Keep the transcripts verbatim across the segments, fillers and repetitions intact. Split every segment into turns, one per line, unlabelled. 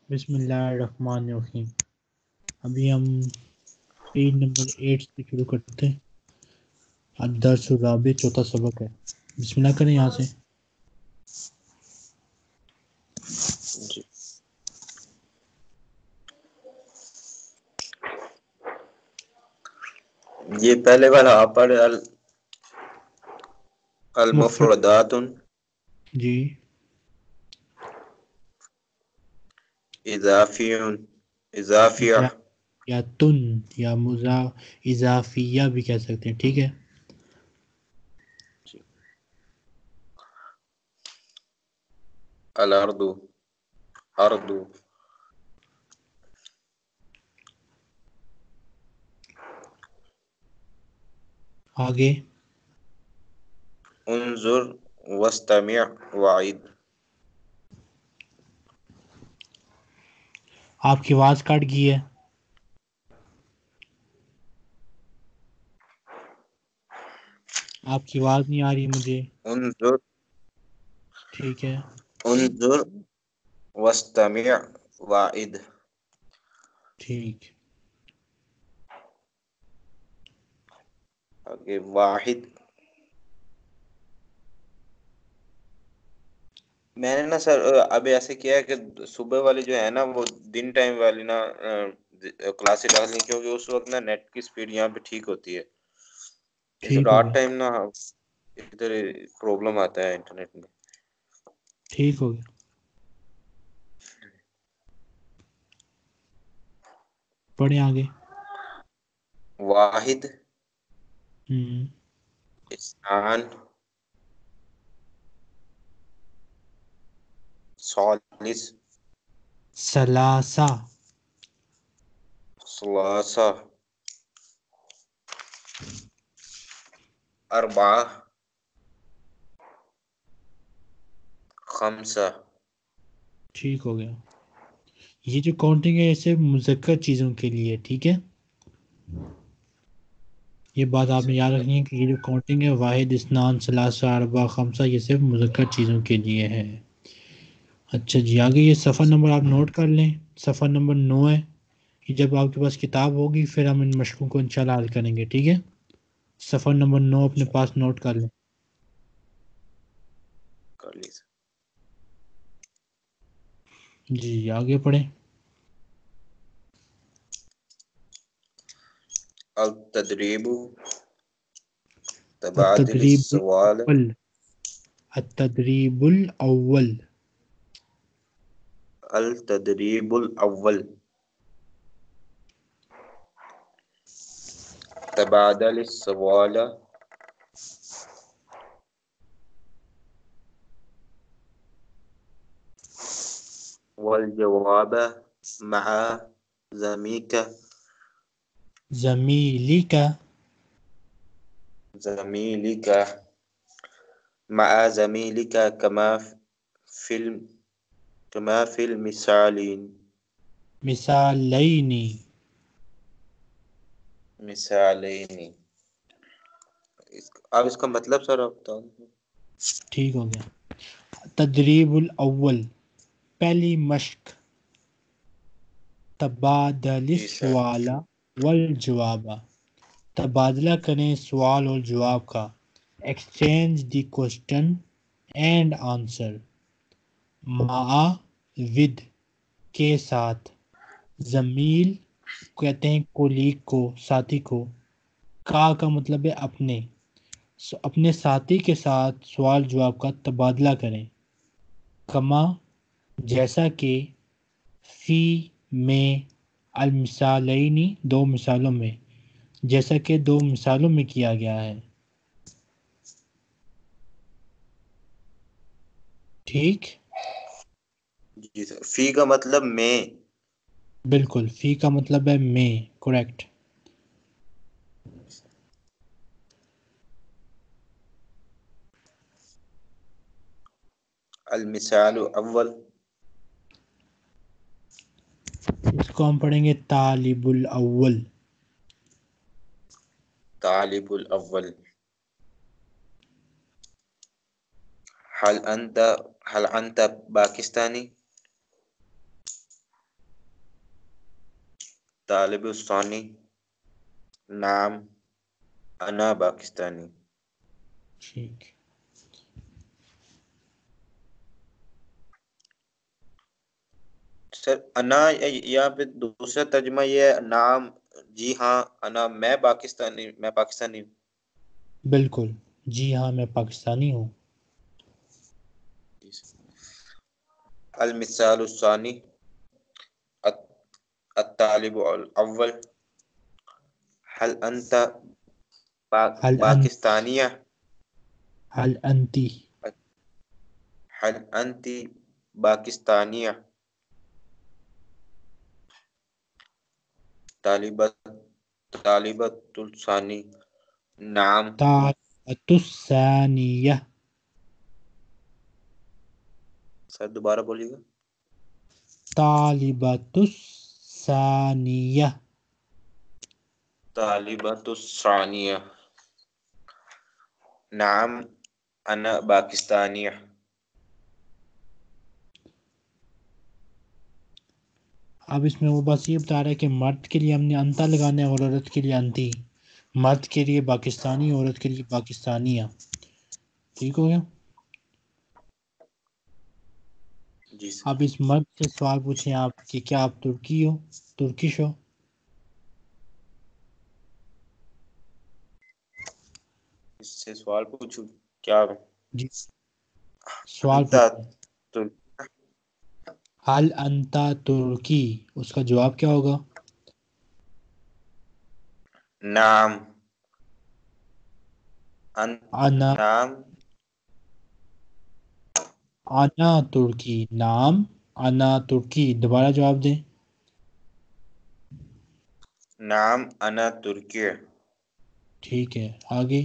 بسم اللہ الرحمن الرحیم. ابھی ہم پیج نمبر ایٹ سے شروع کرتے ہیں. الدرس الرابع چوتھا سبق ہے. بسم اللہ کریں یہاں سے.
جی یہ پہلے والا آپ پڑھے ال
مفرد
المفردات
جی
اضافی اضافیہ
یا یا تن یا مضا اضافیہ بھی کہہ سکتے ہیں. ٹھیک ہے.
الارض ارض
آگے
انظر واستمع وعید.
آپ کی آواز کٹ گئی ہے. آپ کی آواز نہیں آ رہی مجھے.
انظر
ٹھیک ہے.
انظر واستمع وعید.
ٹھیک.
آگے واحد. میں نے نا سر اب ایسے کیا ہے کہ صبح والی جو ہے نا وہ دن ٹائم والی نا کلاسیں ڈالنی، کیونکہ اس وقت نا نیٹ کی سپیڈ یہاں پہ ٹھیک ہوتی ہے. اس
ٹھیک ہو
رات
گیا.
ٹائم نا ادھر پرابلم آتا ہے انٹرنیٹ میں.
ٹھیک ہو گیا. پڑھیں آگے.
واحد
ہوں
اثنان ثالث
ثلاثہ
ثلاثہ اربعہ خمسہ.
ٹھیک ہو گیا. یہ جو کاؤنٹنگ ہے یہ صرف مذکر چیزوں کے لیے. ٹھیک ہے. یہ بات آپ نے یاد رکھنی ہے کہ یہ جو کاؤنٹنگ ہے واحد اثنان ثلاثہ اربعہ خمسہ یہ صرف مذکر چیزوں کے لیے ہے. اچھا جی آگے یہ صفحہ نمبر آپ نوٹ کر لیں. صفحہ نمبر نو ہے. کہ جب آپ کے پاس کتاب ہوگی پھر ہم ان مشقوں کو انشاءاللہ حل کریں گے. ٹھیک ہے. صفحہ نمبر نو اپنے پاس نوٹ کر لیں.
کر لی.
جی آگے پڑھیں.
التدریب تبادل
التدریب
السوال
الاول التدریب الاول
التدریب الاول تبادل السوال والجواب مع زمیک
زمیلک
زمیلک مع زمیلک کما فی الم کما فی المثالین
مثالین
مثالین. اب اس کا مطلب سر آپ بتاؤ.
ٹھیک ہو گیا. تدریب الاول پہلی مشق. تبادل
جی سر.
السؤال والجواب تبادلہ کریں سوال اور جواب کا. Exchange the question and answer. مع ود کے ساتھ. زمیل کہتے ہیں کولیگ کو، ساتھی کو. کا کا مطلب ہے اپنے. سو اپنے ساتھی کے ساتھ سوال جواب کا تبادلہ کریں. کما جیسا کہ فی میں المثالین دو مثالوں میں، جیسا کہ دو مثالوں میں کیا گیا ہے. ٹھیک.
جی سر. فی کا مطلب میں.
بالکل. فی کا مطلب ہے میں. کریکٹ.
المثال اول
اس کو ہم پڑھیں گے طالب الاول.
طالب الاول. هل انت هل انت باکستانی. طالب الثانی نعم انا پاکستانی.
ٹھیک.
سر انا یہاں پہ دوسرا ترجمہ یہ ہے نعم جی ہاں انا میں پاکستانی میں پاکستانی ہوں.
بالکل جی ہاں میں پاکستانی ہوں.
المثال الثانی الطالب الاول هل انت
هل انت
پاکستانیہ
هل انتی
هل انت پاکستانیہ. طالبت طالبۃ الثانی نعم.
طالبۃ الثانیہ.
سر دوبارہ بولیے گا.
طالبۃ الثانیہ.
طالبۃ الثانیہ نعم انا پاکستانیہ.
اب اس میں وہ بس یہ بتا رہا ہے کہ مرد کے لیے ہم نے انتا لگانا ہے اور عورت کے لیے انتی. مرد کے لیے پاکستانی، عورت کے لیے پاکستانیہ. ٹھیک ہو گیا.
جی سر.
اب اس مرد سے سوال پوچھیں آپ کہ کیا آپ ترکی ہو، ترکش ہو؟
اس سے سوال پوچھوں کیا
جی سوال
انت
پوچھیں.
تر-
حل انتا ترکی، اس کا جواب کیا ہوگا؟
نعم ان
انا
نعم
انا ترکی. نام انا ترکی. دوبارہ جواب دیں.
نعم انا ترکی.
ٹھیک ہے آگے.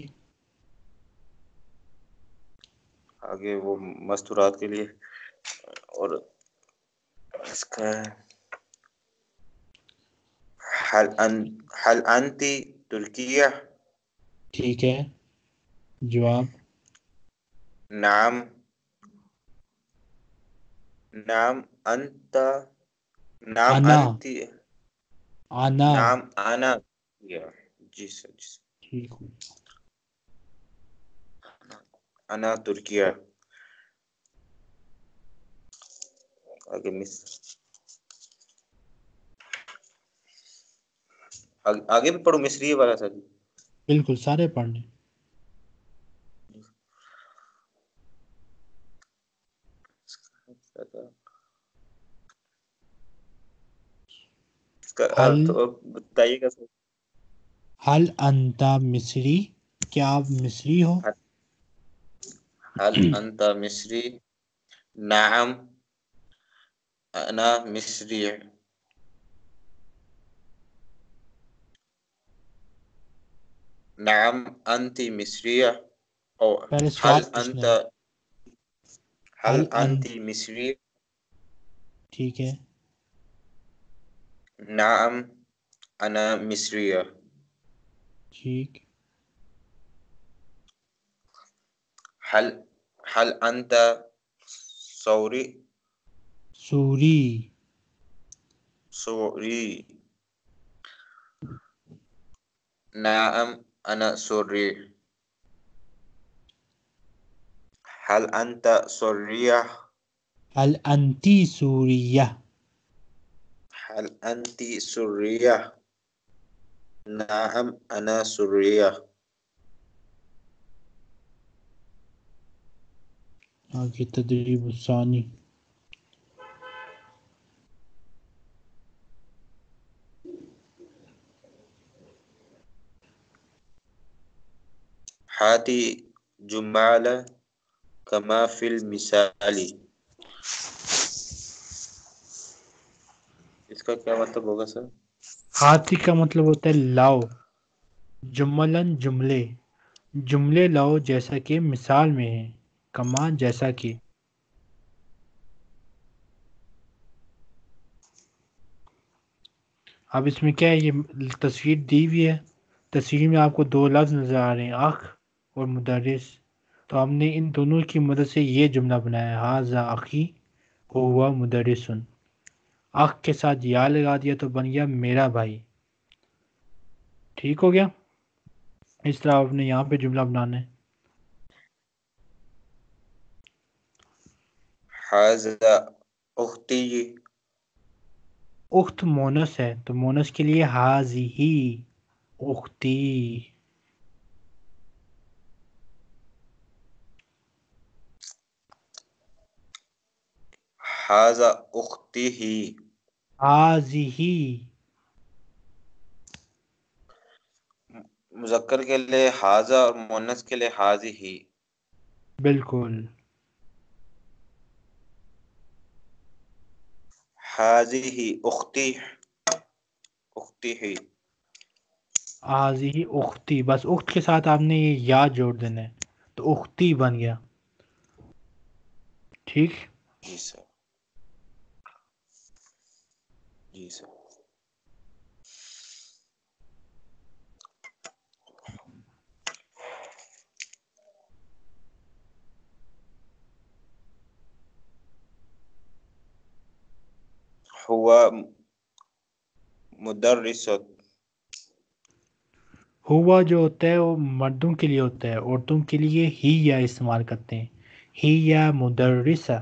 آگے وہ مستورات کے لیے اور اس کا حل ان حل انتی ترکیہ.
ٹھیک ہے جواب.
نعم نعم انت نعم
انا
انتی
انا
نعم انا. جی سر جی سر.
ٹھیک ہو.
انا ترکیہ. آگے مس آگے بھی پڑھو مصری والا سر.
بالکل سارے پڑھنے.
اس کا
حل
تو بتائیے گا سر.
حل انتا مصری، کیا آپ مصری ہو؟
هل انت مصری؟ نعم انا مصری. نعم انت مصریہ او
پہلے
هل
سوال پوچھنا
انت
ہے.
هل
حل ان
انت مصری؟
ٹھیک ہے.
نعم انا مصریہ.
ٹھیک.
هل هل انت سوری؟
سوری.
سوری. نعم انا سوری. هل انت سوریہ؟
حل انتی سوریہ.
هل انت سوریہ؟ نعم انا سوریہ.
آگے تدریب الثانی.
ہاتی جمال کما فی المثال. اس کا کیا مطلب ہوگا سر؟
ہاتھی کا مطلب ہوتا ہے لاؤ. جملن جملے، جملے لاؤ جیسا کہ مثال میں ہے. کما جیسا کہ. اب اس میں کیا ہے، یہ تصویر دی ہوئی ہے. تصویر میں آپ کو دو لفظ نظر آ رہے ہیں، اخ اور مدرس. تو ہم نے ان دونوں کی مدد سے یہ جملہ بنایا ہے، ھذا اخی وھو مدرس. اخ کے ساتھ یا لگا دیا تو بن گیا میرا بھائی. ٹھیک ہو گیا. اس طرح آپ نے یہاں پہ جملہ بنانا ہے.
حاذا اختی.
اخت مونس ہے تو مونس کے لیے حاذی اختی.
حاذا اختی ہی.
حاذی
مذکر کے لیے حاذا اور مؤنث کے لیے حاذی ہی.
بالکل.
حاذی ہی اختی. اختی ہی.
حاذی اختی، بس اخت کے ساتھ آپ نے یہ یا جوڑ دینا ہے تو اختی بن گیا. ٹھیک.
جی سر. جی سر. ہوا مدرس.
ہوا جو ہوتا ہے وہ مردوں کے لیے ہوتا ہے، عورتوں کے لیے ہی یا استعمال کرتے ہیں. ہی یا مدرسہ.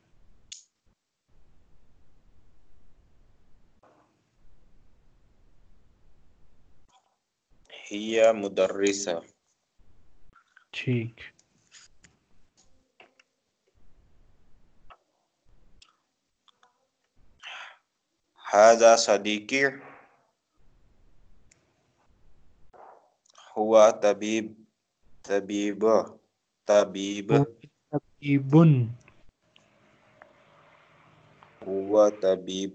ہی مدرسہ.
ٹھیک.
ھذا صدیقی. ہوا طبیب. طبیب. طبیب.
ہوا طبیبٌ.
ہوا طبیب.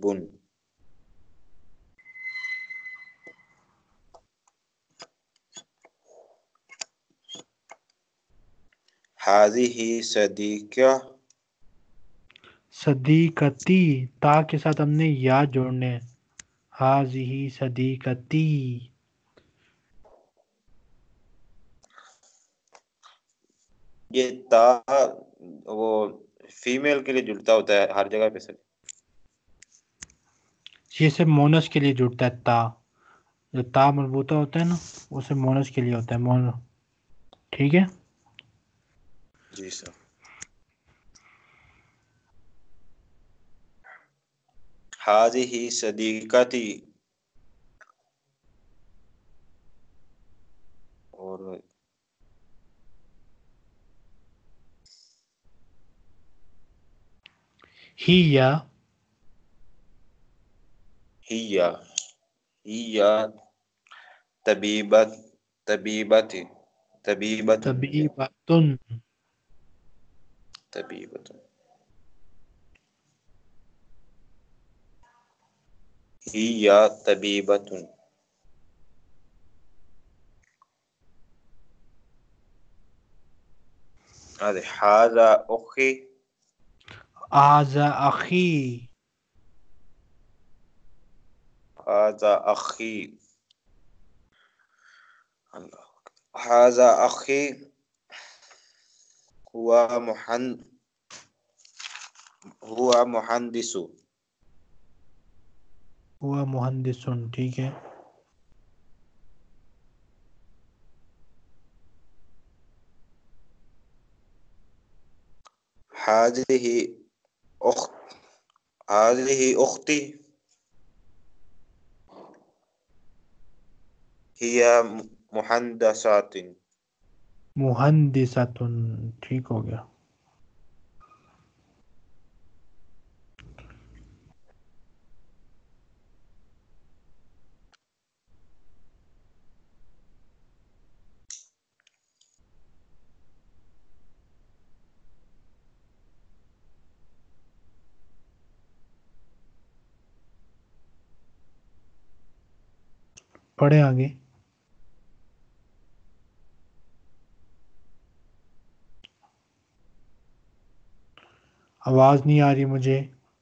ھذہ صدیقہ.
صدیقتی، تا کے ساتھ ہم نے یا جوڑنے ہیں. ھذہ صدیقتی.
یہ تا وہ فیمیل کے لیے جڑتا ہوتا ہے ہر جگہ پہ سر.
یہ صرف مونس کے لیے جڑتا ہے تا. جو تا مربوطہ ہوتا ہے نا وہ صرف مونس کے لیے ہوتا ہے. مون. ٹھیک ہے.
جی سر. ھذہ صدیقتی. اور
ہی یا
ہیا. ہیا طبیبت. طبیبت. طبیبۃ.
طبیبۃن.
طبیبۃ. ہیا طبیبۃ. ھذا اخی.
ھذا اخی.
ھذا اخی. ھذا اخی. ہوا محن ہوا مہندس.
ہوا مہندسٌ. ٹھیک ہے.
ھذہ اخت. ھذہ اختی. ہی مہندسۃ.
مہندسۃٌ. ٹھیک ہو گیا. پڑھیں آگے. آواز نہیں آ رہی مجھے.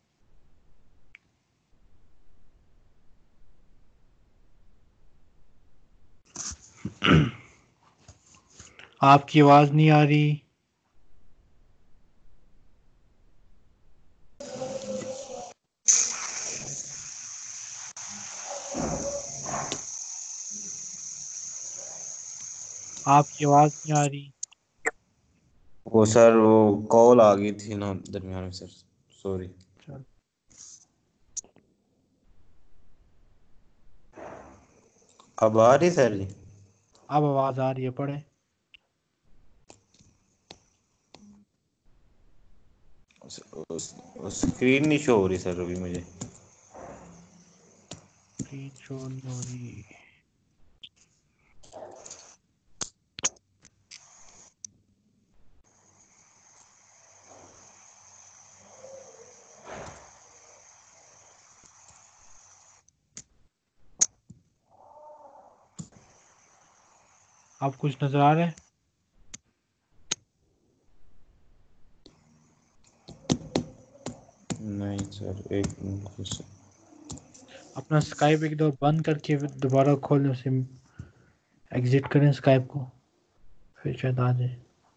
آپ کی آواز نہیں آ رہی. آپ کی آواز نہیں آ رہی.
وہ سر وہ کال آ گئی تھی نا درمیان میں سر, سوری.
چل
اب آ رہی سر جی؟
اب آواز آ رہی ہے, پڑھیں.
اسکرین نہیں شو ہو رہی سر ابھی مجھے.
اسکرین شو نہیں ہو رہی. آپ کچھ نظر آ رہا ہے؟
نہیں سر ایک منٹ سر.
اپنا اسکائپ ایک دو بند کر کے دوبارہ کھولیں, اسے ایگزٹ کریں اسکائپ کو, پھر شاید آ جائے.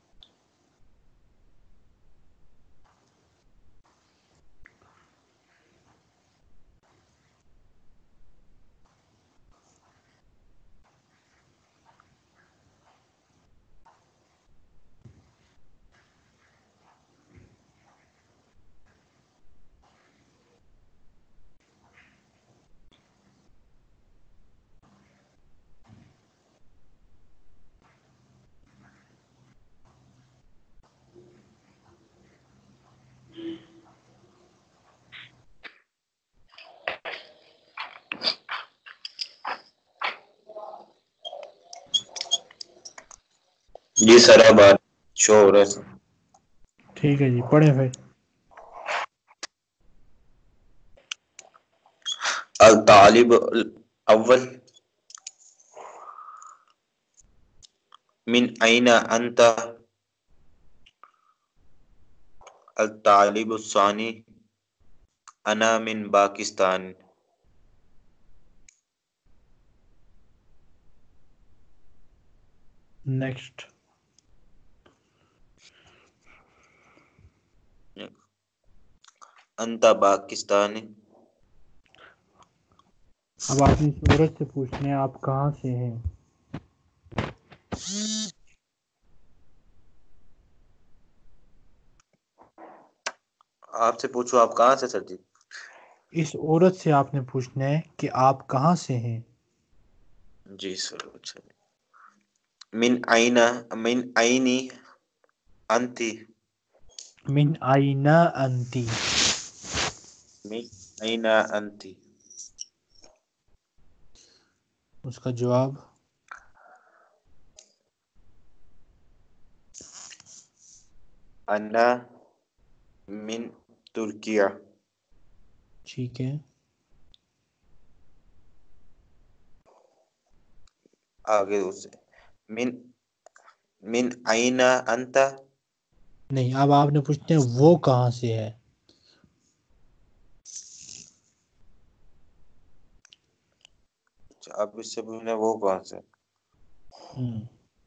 جی سر اب شو ہو رہا ہے سر.
ٹھیک ہے جی, پڑھیں پھر.
الطالب الاول من أين أنت. الطالب الثاني أنا من باکستان.
نیکسٹ.
أنت باکستانی.
اب آپ نے اس عورت سے پوچھنا ہے آپ کہاں سے ہیں.
آپ سے پوچھو آپ کہاں سے سر جی؟
اس عورت سے آپ نے پوچھنا ہے کہ آپ کہاں سے ہیں.
جی سر اچھا. من أين من أين أنت.
من أين أنت.
من أين أنت.
اس کا جواب
أنا من ترکیہ.
ٹھیک ہے.
آگے اسے من من أين أنت.
نہیں, اب آپ نے پوچھنا ہے وہ کہاں سے ہے.
اب اس سے پوچھنا وہ کون سے.
ہم.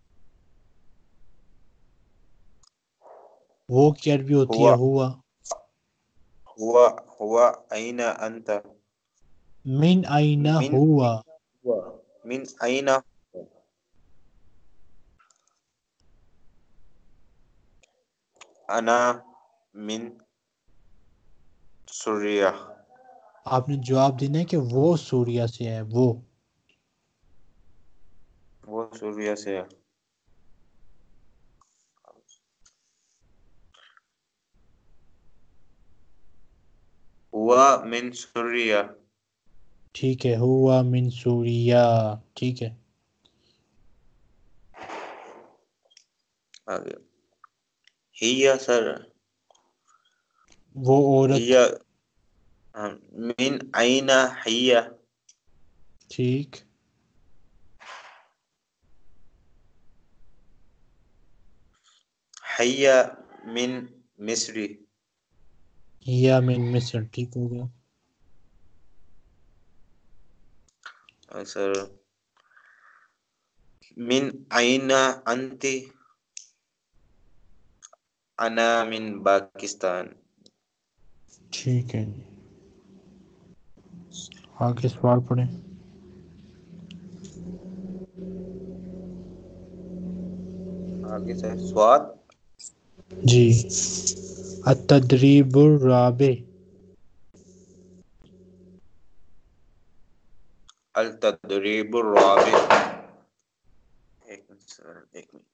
وہ کی عربی ہوتی ہے
ہوا
ہوا.
ہوا ہوا أين أنت.
من أين
من
ہوا.
ہوا من أين. أنا من سوریہ.
آپ نے جواب دینا ہے کہ وہ سوریہ سے ہے. وہ
وہ سوریہ سے ہے. ہوا من سوریہ.
ٹھیک ہے, ہوا من سوریہ. ٹھیک ہے.
آگے ہیا سر.
وہ عورت.
ہیا من أين ہیا.
ٹھیک.
ہیا من مصر.
ہیا من مصر. ٹھیک ہو گیا.
سر من أين أنت. أنا من باکستان.
ٹھیک ہے. آگے سوال پڑھیں.
آگے سر سواد
جی التدریب الرابع
التدریب الرابع ایک منٹ سر ایک منٹ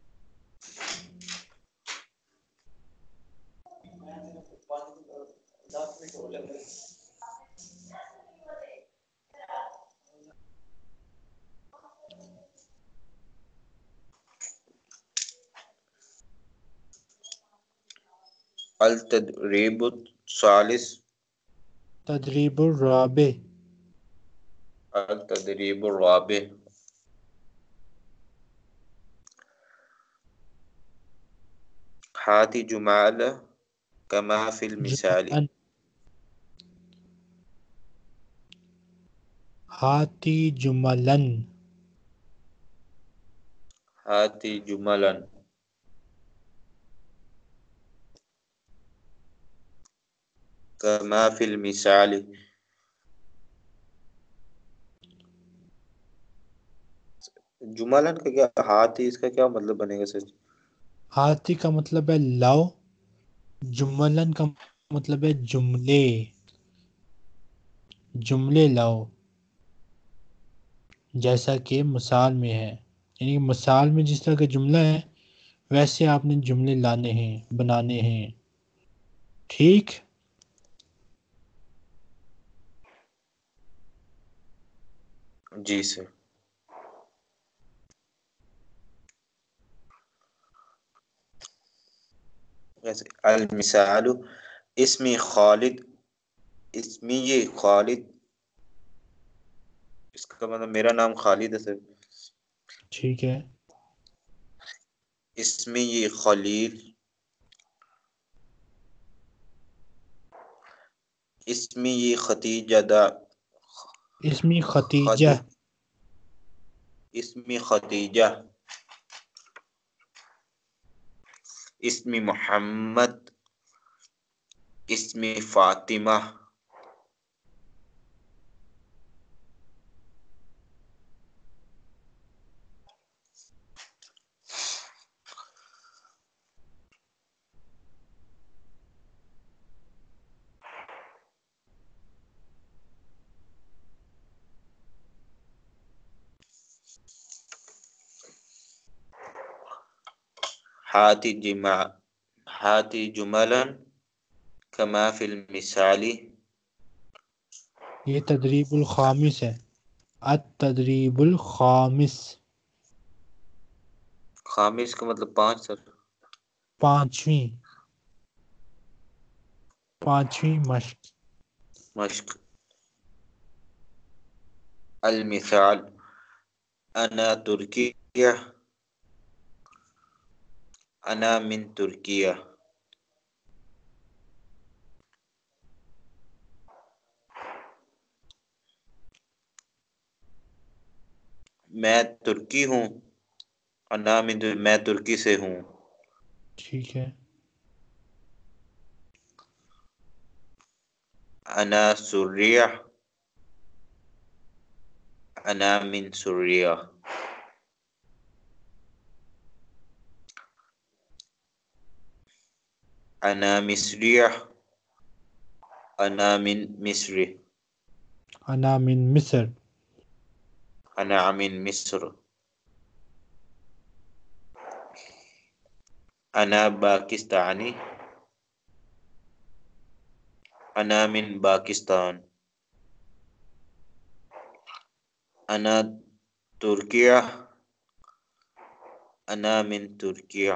التدریب الثالث
تدریب الرابع
التدریب الرابع ہاتھی جمال کما فی المثال
جملن ہاتی جملن
ہاتھی جملا کما فی المثال جملن کا کیا ہاتھی اس کا کیا مطلب بنے گا سر؟
ہاتی کا مطلب ہے لاؤ، جملن کا مطلب ہے جملے، جملے لاؤ، جیسا کہ مثال میں ہے، یعنی کہ مثال میں جس طرح کا جملہ ہے ویسے آپ نے جملے لانے ہیں، بنانے ہیں، ٹھیک؟
جی سر المثال اسمی خالد، اسمی یہ خالد، اس کا مطلب میرا نام خالد ہے سر.
ٹھیک ہے.
اسمی یہ خلیل، اسمی یہ ختیجہ دا،
اسمی ختیجہ،
خدی اسمی ختیجہ، اسمی محمد، اسمی فاطمہ، ہاتی جمع ہاتی جملا کما فی المثال.
یہ تدریب الخامس ہے، التدریب الخامس،
خامس کا مطلب پانچ سر.
پانچویں، پانچویں مشق.
مشق. المثال انا ترکیہ، انا من ترکیہ، میں ترکی ہوں، انا من میں ترکی سے ہوں.
ٹھیک ہے.
انا سوریہ، انا من سوریہ، انا مصریہ، انا من مصر،
انا من مصر،
انا من مصر، انا پاکستانی، انا من پاکستان، انا ترکیہ، انا من ترکیہ.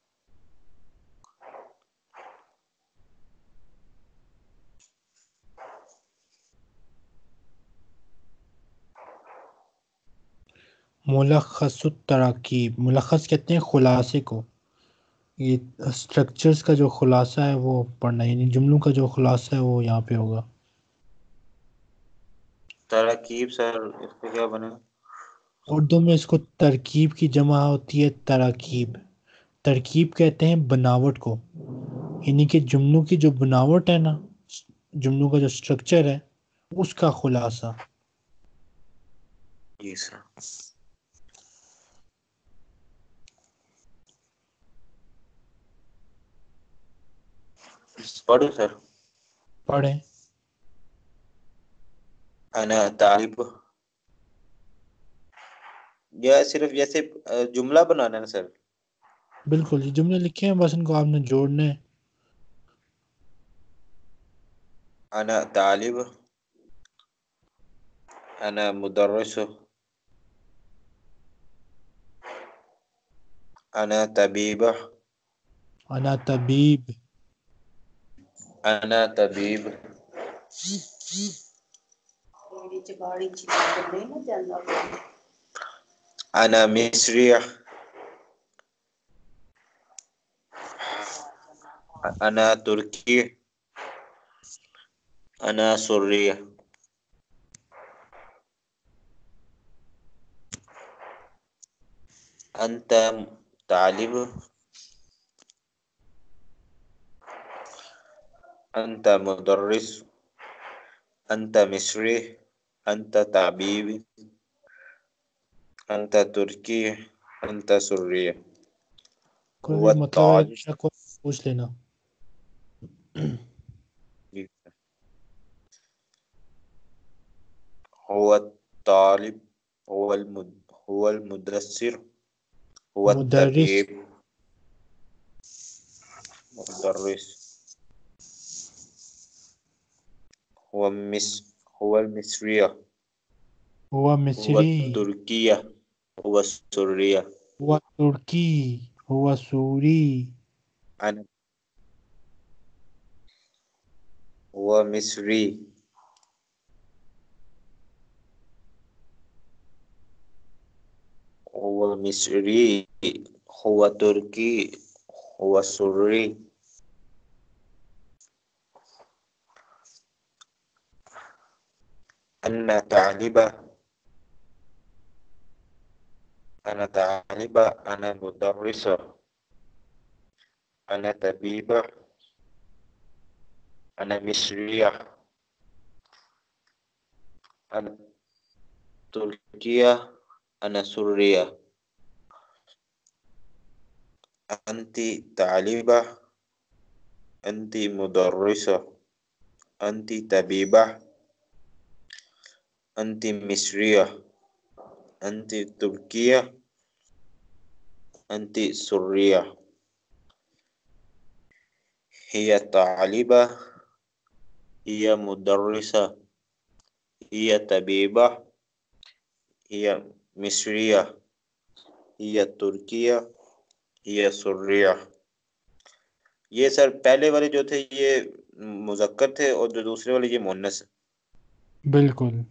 ملخص التراکیب، ملخص کہتے ہیں خلاصے کو. یہ اسٹرکچرز کا جو خلاصہ ہے وہ پڑھنا ہے، یعنی جملوں کا جو خلاصہ ہے وہ یہاں پہ ہوگا.
تراکیب سر اس پہ کیا بنا؟
اردو میں اس کو ترکیب کی جمع ہوتی ہے تراکیب. ترکیب کہتے ہیں بناوٹ کو، یعنی کہ جملوں کی جو بناوٹ ہے نا، جملوں کا جو اسٹرکچر ہے اس کا خلاصہ.
جی سر. پڑھو سر.
پڑھیں.
انا طالب. یا صرف جیسے جملہ بنانا ہے نا سر.
بالکل یہ جملے لکھے ہیں بس ان کو آپ نے جوڑنے ہیں.
انا طالب. انا مدرس. انا طبیب.
انا طبیب.
انا طبیب. انا مصری. انا ترکی. انا سری. انت طالب. انت مدرس. انت مصری. انت طبیب. انت ترکی. انت سری.
کوئی
هو
بھی مطلب اگر
الطالب.
شک ہو پوچھ لینا.
هو الطالب. هو المد هو المدرسر. هو
مدرس.
الطبيب. مدرس. هو مس هو المصرية.
ہوا
هو
مصری.
التركية. هو السورية.
ہوا ترکی. ہوا سوری.
أنا هو مصري. هو مصري. هو تركي. هو سوري. أنا طالبة. أنا طالبة. أنا مدرسة. أنا طبيبة. أنا مصرية. أنا تركية. أنا سورية. أنت طالبة. أنت مدرسة. أنت طبيبة. أنت مصرية. أنت تركية. أنت سورية. هي طالبة. هي مدرسة. هي طبيبة. هي مصرية. هي تركية. هي سورية. یہ سر پہلے والے جو تھے یہ مذکر تھے اور جو دوسرے والے یہ مؤنث.
بالکل.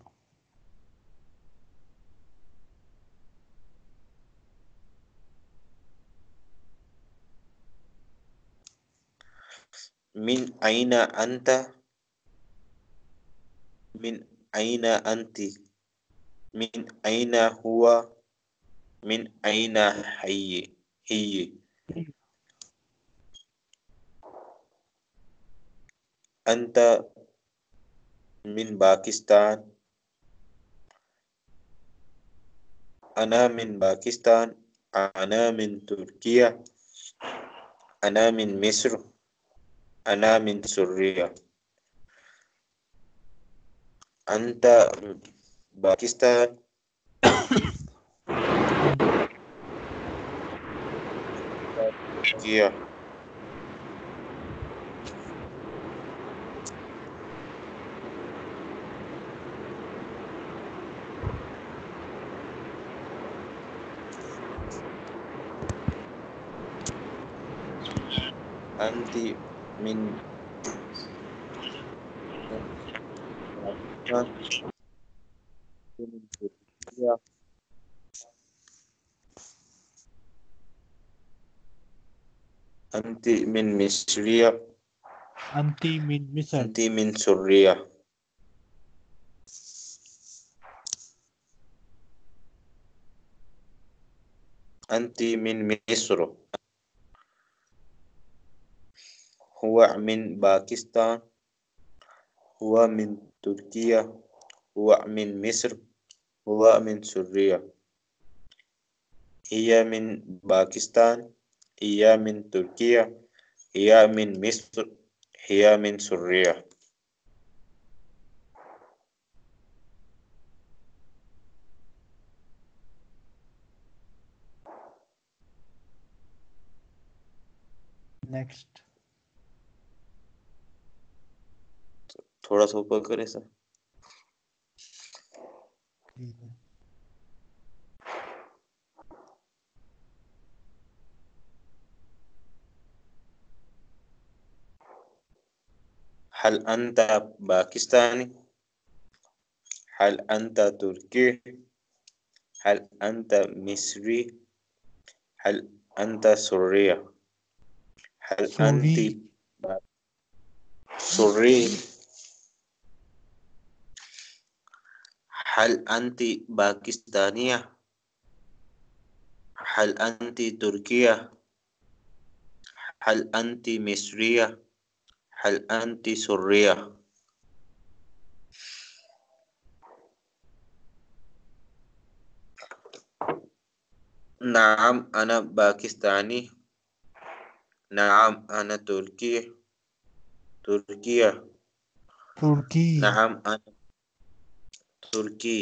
من أين أنت. من أين أنت. من أين هو. من أين هي. هي. أنت من باكستان. أنا من باكستان. أنا من تركيا. أنا من مصر. أنا من سوريا. أنت باكستان. تركيا. أنت من باكستان. من تركيا. أنت من مصرية.
انت من مصر.
أنت من سوريا. أنت من مصر. هو من باكستان. هو من تركيا. هو من مصر. هو من سوريا. هي من باكستان. هي من تركيا. هي من مصر. ہیا من سریہ.
نیکسٹ.
تھوڑا سا اوپر کرے سر. هل انت باکستانی؟ هل انت ترکی؟ هل انت مصری؟ هل انت سوری؟ هل انت سوری؟ هل انت باکستانیہ؟ هل انت ترکیہ؟ هل انت مصریہ؟ هل انت سوریہ؟ نعم انا باکستانی. نعم انا ترکی. ترکیہ.
ترکی.
نعم انا ترکی.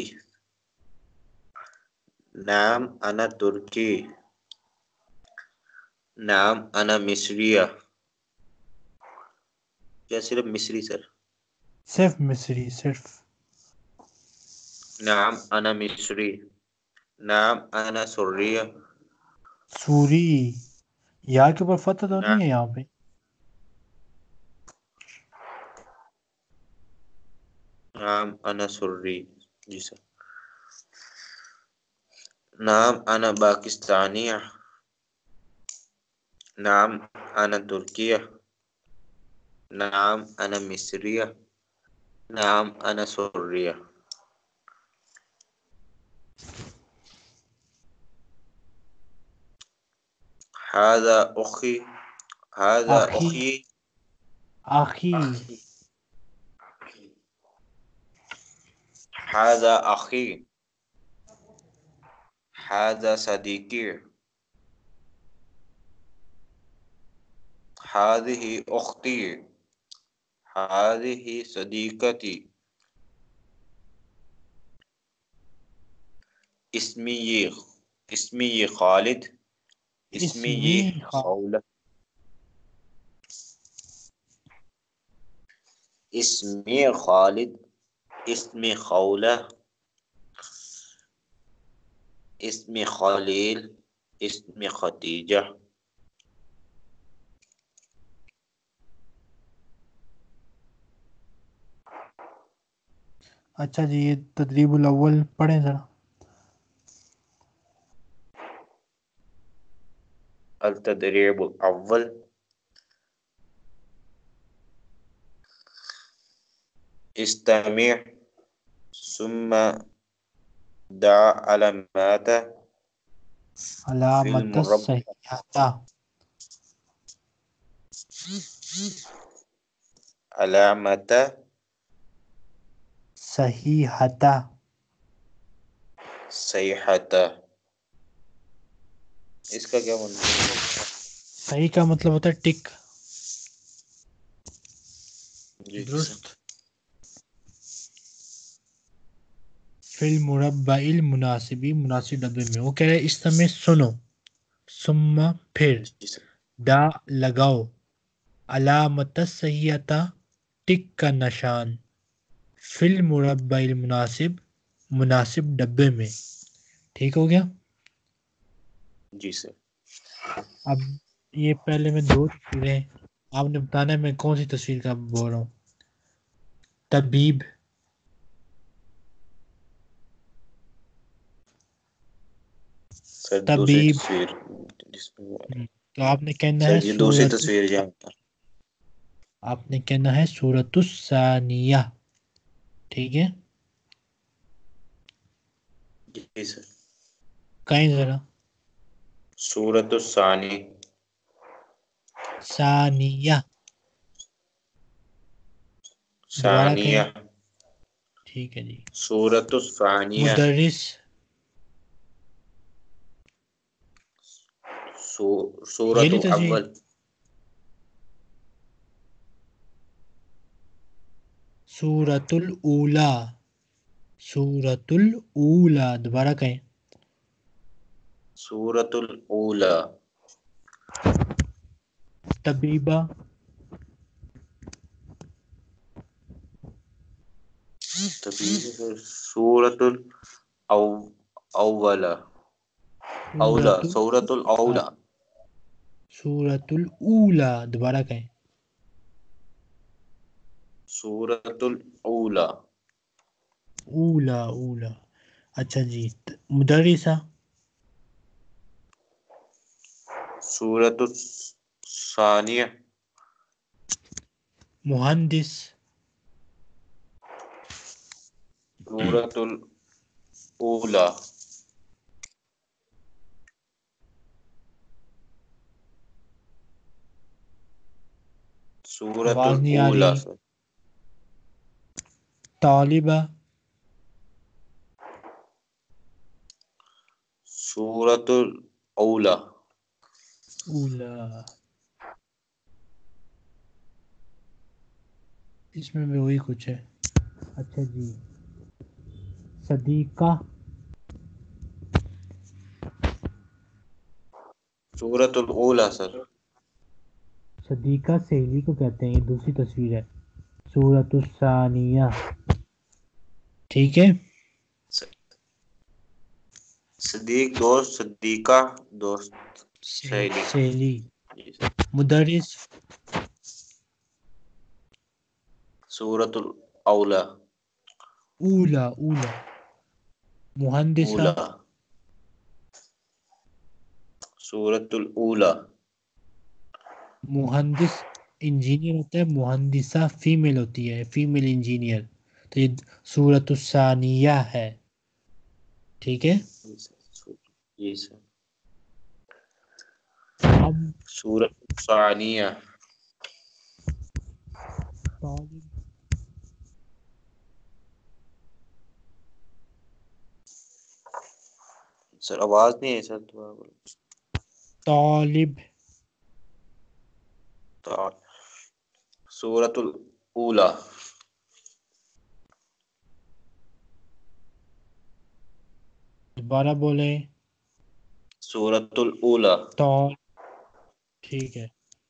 نعم انا ترکی. نعم انا مصریہ. کیا صرف مصری سر؟
صرف مصری صرف.
نعم انا مصری. نعم انا سوریہ.
سوری. یا کے اوپر فتح تو نہیں ہے یہاں پہ؟
نعم انا سوری. جی سر. نعم انا باکستانیہ. نعم انا ترکیہ. نعم انا مصریہ. نعم انا سوریہ. هذا اخی. هذا
اخی.
اخی.
اخی.
هذا اخی. هذا صدیقی. هذه اختی. هذه صدیقتی. اسمی اسمی خالد. اسمی
اسمی
خولہ. اسمی خالد. اسمی خولہ. اسمی خلیل. اسمی ختیجہ.
اچھا جی، یہ تدریب الاول پڑھیں ذرا.
التدریب الاول. استمع ثم دع علامات
علامت صحیحہ.
علامت
صحیحہ.
صیحۃ. اس کا کیا مطلب ہے؟
صحیح کا مطلب ہوتا ہے ٹک.
جی
درست. فی المربع المناسبی، مناسب ڈبے میں. وہ کہہ رہے ہیں استمع سنو، ثم پھر،
جی سر.
دا لگاؤ، علامت صحیحہ ٹک کا نشان، فی المربع المناسب مناسب ڈبے میں. ٹھیک ہو گیا؟
جی سر.
اب یہ پہلے میں دو تصویریں، آپ نے بتانا ہے میں کون سی تصویر کا بول رہا ہوں. طبیب.
سر دوسری
طبیب.
تصویر جس میں
تو آپ نے کہنا
سر
ہے
یہ دوسری
سورۃ،
تصویر جہاں پر
آپ نے کہنا ہے سورۃ الثانیہ. ٹھیک ہے؟
جی سر.
کہیں ذرا.
سورۃ الثانی.
ثانیہ. دوبارہ کہیں.
ثانیہ.
ٹھیک ہے جی.
سورۃ الثانیہ.
مدرس.
سورۃ
یہ لی تصویر.
اول.
سورۃ الاولا، سورۃ الاولا، دوبارہ کہیں.
سورۃ الاولا.
طبیبہ،
سورۃ الاولا. اولا، سورۃ الاولا.
سورۃ الاولا، دوبارہ کہیں.
سورۃ الاولا.
اولا اولا. اچھا جی. مدرسہ،
سورۃ الثانیہ.
مہندس،
سورۃ الاولا. سورۃ
آواز نہیں آ
الاولا.
رہی. طالبہ،
سورۃ الاولا.
اولا. اس میں بھی وہی کچھ ہے. اچھا جی. صدیقہ،
سورۃ الاولا سر.
صدیقہ سہیلی کو کہتے ہیں، یہ دوسری تصویر ہے. سورۃ الثانیہ. ٹھیک ہے.
صدیق دوست، صدیقہ دوست، سہیلی.
سہیلی. مدرس،
سورۃ الاولا.
اولا اولا. مہندسہ،
اولا. سورۃ الاولا.
مہندس انجینئر ہوتا ہے، مہندسہ فیمیل ہوتی ہے، فیمیل انجینئر. تو یہ سورۃ الثانیہ ہے. ٹھیک ہے.
جی سر.
اب
سورۃ الثانیہ.
طالب،
سر آواز نہیں ہے سر.
طالب،
سورۃ الاولا.
دوبارہ بولیں.
سورۃ الاولا.
طال. ٹھیک ہے.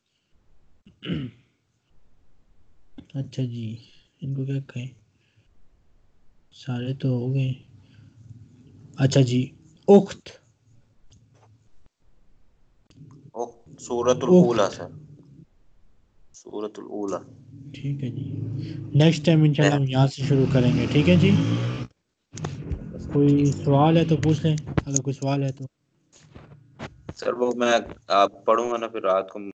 اچھا جی. ان کو کیا کہیں، سارے تو ہو گئے. اچھا جی. اخت،
سورۃ الاولا
اخت.
سر. سورۃ الاولا.
ٹھیک ہے جی. نیکسٹ ٹائم انشاءاللہ ہم یہاں سے شروع کریں گے. ٹھیک ہے جی. کوئی سوال ہے تو پوچھ لیں، اگر کوئی سوال ہے تو.
سر وہ میں آپ پڑھوں گا نا پھر رات کو